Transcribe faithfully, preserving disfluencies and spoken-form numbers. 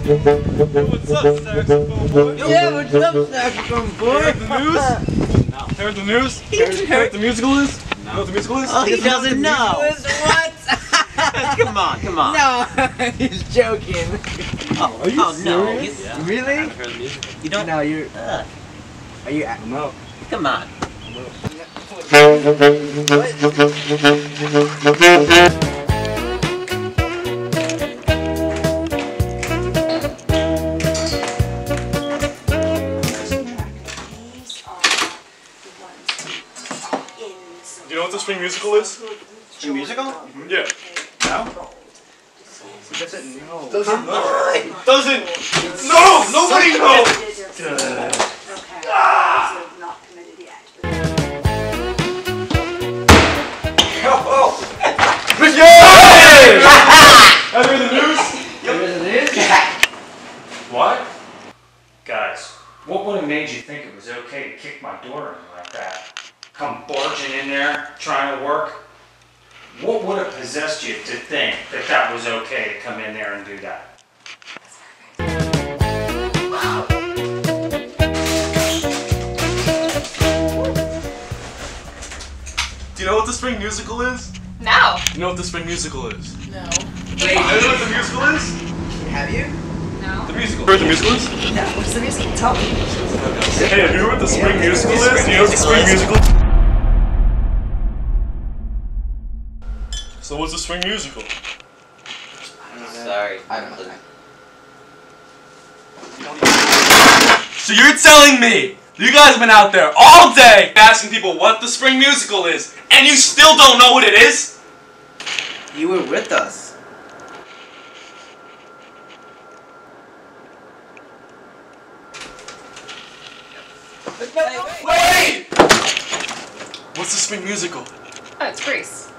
What's up, saxophone boy? Yeah, what's up, saxophone boy? Heard the news? No. Heard the news? Heard, heard what the musical is? No. Know what the musical is? Oh, he doesn't know. What? Come on, come on. No, he's joking. Oh, are you oh no. serious? Yeah. Really? I haven't heard the musical. You don't? No, you're. Uh, Are you? I'm out. come on. Do you know what the Spring Musical is? Spring Musical? Mm-hmm. Yeah. No? Doesn't know. Doesn't know. Doesn't. No! Nobody knows! Ah! Not committed yet. Oh! Yeah! Have you heard the news? There it is. What? Guys, what would have made you think it was okay to kick my door in like that? Come barging in there, trying to work? What would have possessed you to think that that was okay to come in there and do that? Do you know what the Spring Musical is? No. Do you know what the Spring Musical is? No. Wait, do you know what the musical is? Have you? No. The musical. Heard what the musical is? No. What's the music? Tell me. Hey, have you heard what the Spring Yeah, Musical the is? Do you know what the Spring Musical Musical is? So what's the Spring Musical? Sorry. I don't know. So you're telling me you guys have been out there all day asking people what the Spring Musical is, and you still don't know what it is? You were with us. Wait! What's the Spring Musical? Oh, it's Grease.